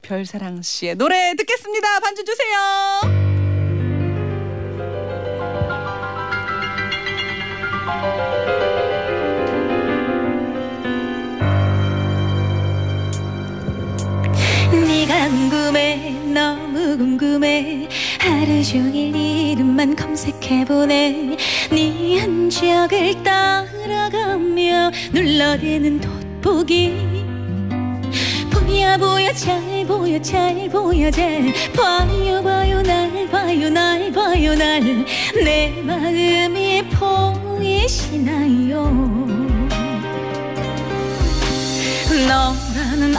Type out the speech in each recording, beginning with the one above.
별사랑 씨의 노래 듣겠습니다. 반주 주세요. 네가 궁금해, 너무 궁금해. 하루 종일 이름만 검색해보네. 네 흔적을 따라가며 눌러대는 돋보기. 보여 보여 잘 보여 잘 보여 잘 봐요 봐요 날 봐요 날 봐요 날. 내 마음이 보이시나요? 너라는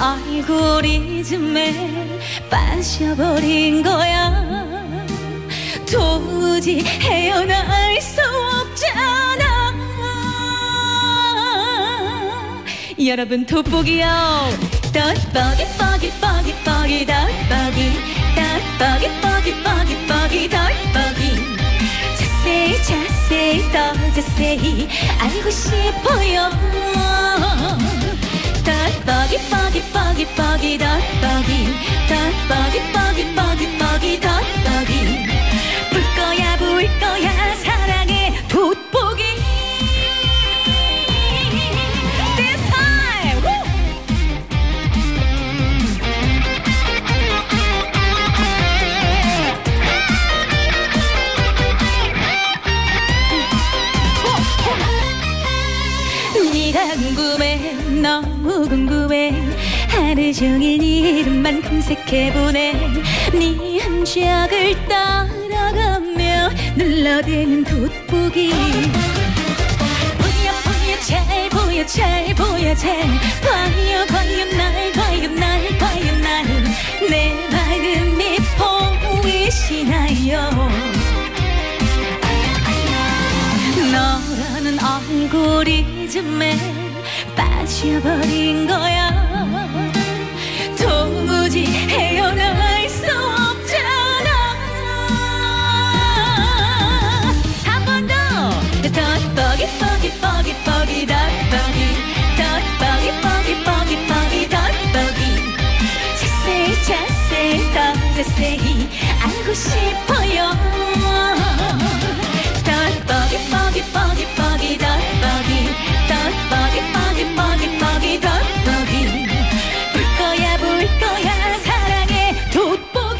알고리즘에 빠져버린 거야. 도무지 헤어날 수 없잖아. 여러분 돋보기요. 돋보기 뽀기 뽀기 뽀기 돋보기 돋보기 뽀기 뽀기 뽀기 돋보기. 자세히 자세히 더 자세히 알고 싶어요. 돋보기 뽀기 뽀기 뽀기 돋보기 돋보기 뽀기 뽀기 뽀기 돋보기. 불 거야 불 거야 사랑의 돋보기. This time 네가 궁금해 너무 궁금해. 하루 종일 네 이름만 검색해보네. 네 흔적을 따라가며 눌러대는 돋보기. 보여 보여 잘 보여 잘 보여 잘 봐요 봐요 날 봐요 날 봐요 날. 내 마음이 보이시나요? 너라는 알고리즘에 빠져버린 거야. 도무지 헤어날 수 없잖아. 한 번 더. 돋보기 뽀기 뽀기 뽀기 돋보기 돋보기 뽀기 뽀기 뽀기 돋보기. 자세히 자세히 더 자세히 알고 싶어요. 돋보기 뽀기 뽀기 뽀기 돋보기 돋보기 뽀기 뽀기 뽀기 돋보기. 불 거야 불 거야 사랑의 돋보기.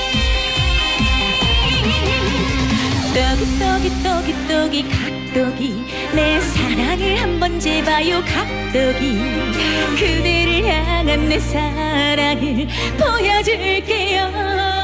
떡이 떡이 떡이 떡이 각떡이. 내 사랑을 한번 재봐요 각떡이. 그대를 향한 내 사랑을 보여줄게요.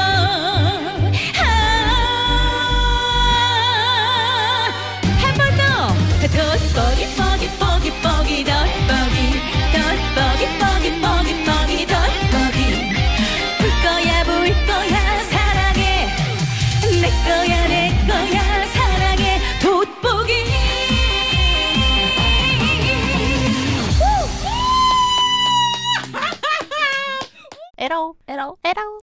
돋보기 뽀기 뽀기 뽀기 돋보기 돋보기 뽀기 뽀기 뽀기 돋보기. 불 거야 불 거야 사랑해 내 거야 내 거야 사랑해 돋보기. 에러 에러 에러.